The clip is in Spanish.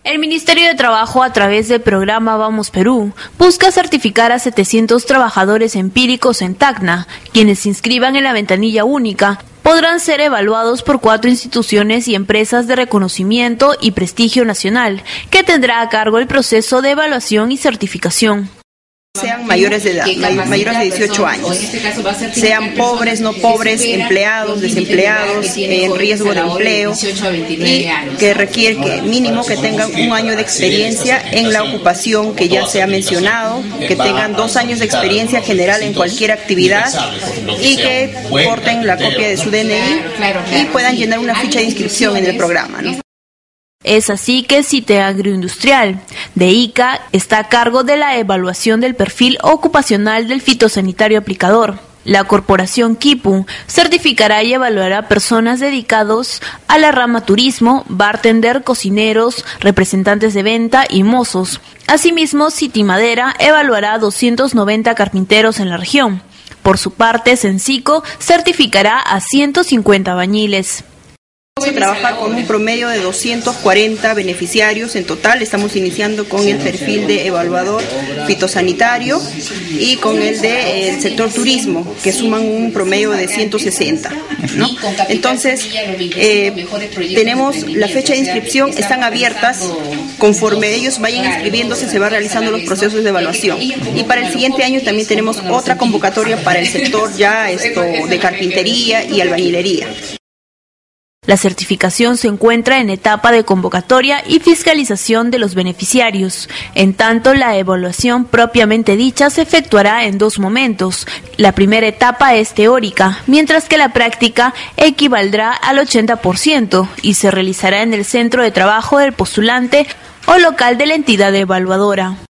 El Ministerio de Trabajo, a través del programa Vamos Perú, busca certificar a 700 trabajadores empíricos en Tacna. Quienes se inscriban en la ventanilla única podrán ser evaluados por 4 instituciones y empresas de reconocimiento y prestigio nacional, que tendrá a cargo el proceso de evaluación y certificación. Sean mayores de edad, mayores de 18 años, sean pobres, no pobres, empleados, desempleados, en riesgo de empleo, y que requiere que mínimo que tengan 1 año de experiencia en la ocupación que ya se ha mencionado, que tengan 2 años de experiencia general en cualquier actividad y que porten la copia de su DNI y puedan llenar una ficha de inscripción en el programa, ¿no? Es así que CITE Agroindustrial de ICA está a cargo de la evaluación del perfil ocupacional del fitosanitario aplicador. La corporación Kipu certificará y evaluará personas dedicados a la rama turismo, bartender, cocineros, representantes de venta y mozos. Asimismo, CITI Madera evaluará a 290 carpinteros en la región. Por su parte, Sensico certificará a 150 albañiles. Vamos a trabajar con un promedio de 240 beneficiarios en total. Estamos iniciando con el perfil de evaluador fitosanitario y con el del sector turismo, que suman un promedio de 160, ¿no? Entonces, tenemos la fecha de inscripción, están abiertas. Conforme ellos vayan inscribiéndose, se van realizando los procesos de evaluación. Y para el siguiente año también tenemos otra convocatoria para el sector ya de carpintería y albañilería. La certificación se encuentra en etapa de convocatoria y fiscalización de los beneficiarios. En tanto, la evaluación propiamente dicha se efectuará en 2 momentos. La primera etapa es teórica, mientras que la práctica equivaldrá al 80% y se realizará en el centro de trabajo del postulante o local de la entidad evaluadora.